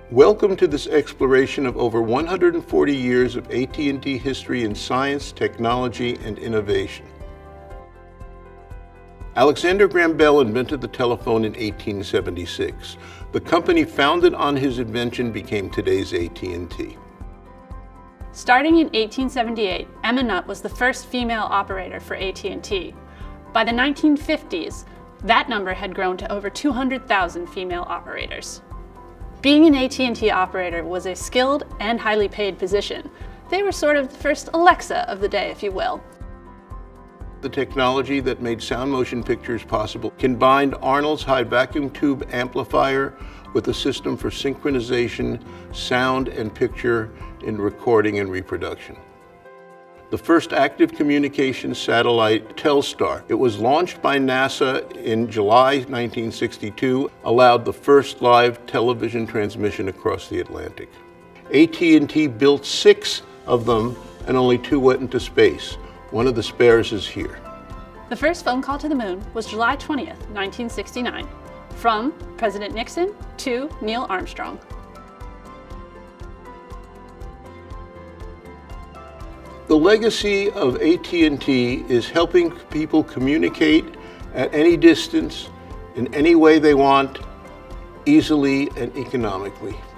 Welcome to this exploration of over 140 years of AT&T history in science, technology, and innovation. Alexander Graham Bell invented the telephone in 1876. The company founded on his invention became today's AT&T. Starting in 1878, Emma Nutt was the first female operator for AT&T. By the 1950s, that number had grown to over 200,000 female operators. Being an AT&T operator was a skilled and highly paid position. They were sort of the first Alexa of the day, if you will. The technology that made sound motion pictures possible combined Arnold's high vacuum tube amplifier with a system for synchronization, sound and picture in recording and reproduction. The first active communications satellite, Telstar, it was launched by NASA in July 1962, allowed the first live television transmission across the Atlantic. AT&T built 6 of them and only 2 went into space. One of the spares is here. The first phone call to the moon was July 20th, 1969, from President Nixon to Neil Armstrong. The legacy of AT&T is helping people communicate at any distance, in any way they want, easily and economically.